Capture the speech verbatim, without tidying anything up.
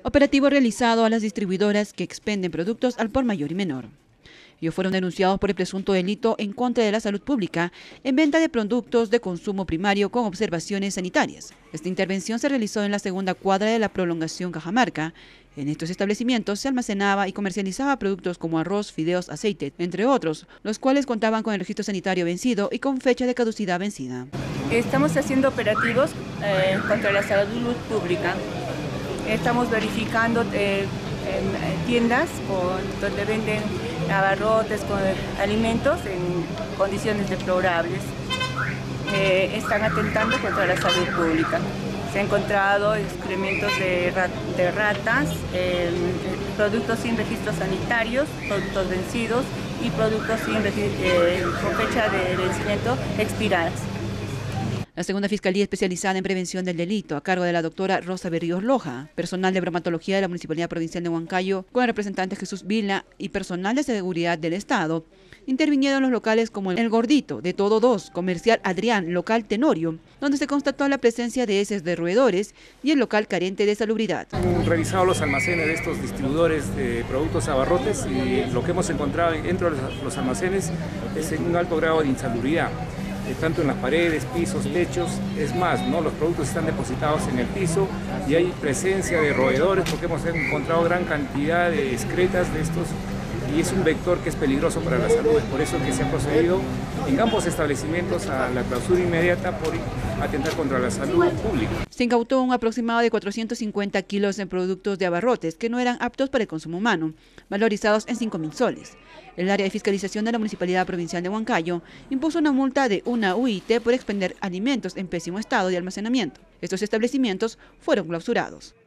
Operativo realizado a las distribuidoras que expenden productos al por mayor y menor. Ellos fueron denunciados por el presunto delito en contra de la salud pública en venta de productos de consumo primario con observaciones sanitarias. Esta intervención se realizó en la segunda cuadra de la prolongación Cajamarca. En estos establecimientos se almacenaba y comercializaba productos como arroz, fideos, aceite, entre otros, los cuales contaban con el registro sanitario vencido y con fecha de caducidad vencida. Estamos haciendo operativos eh, contra la salud pública. Estamos verificando eh, en tiendas con, donde venden abarrotes con alimentos en condiciones deplorables. Eh, están atentando contra la salud pública. Se han encontrado excrementos de, rat, de ratas, eh, productos sin registros sanitarios, productos vencidos y productos sin, eh, con fecha de vencimiento expiradas. La segunda Fiscalía Especializada en Prevención del Delito, a cargo de la doctora Rosa Berríos Loja, personal de bromatología de la Municipalidad Provincial de Huancayo, con el representante Jesús Vila y personal de seguridad del Estado, intervinieron en los locales como El Gordito, de Todo dos, Comercial Adrián, local Tenorio, donde se constató la presencia de heces de roedores y el local carente de salubridad. Hemos revisado los almacenes de estos distribuidores de productos abarrotes y lo que hemos encontrado dentro de los almacenes es un alto grado de insalubridad. Tanto en las paredes, pisos, techos, es más, ¿no? Los productos están depositados en el piso y hay presencia de roedores porque hemos encontrado gran cantidad de excretas de estos y es un vector que es peligroso para la salud. Es por eso que se ha procedido en ambos establecimientos a la clausura inmediata por atentar contra la salud pública. Se incautó un aproximado de cuatrocientos cincuenta kilos en productos de abarrotes que no eran aptos para el consumo humano, valorizados en cinco mil soles. El área de fiscalización de la Municipalidad Provincial de Huancayo impuso una multa de una U I T por expender alimentos en pésimo estado de almacenamiento. Estos establecimientos fueron clausurados.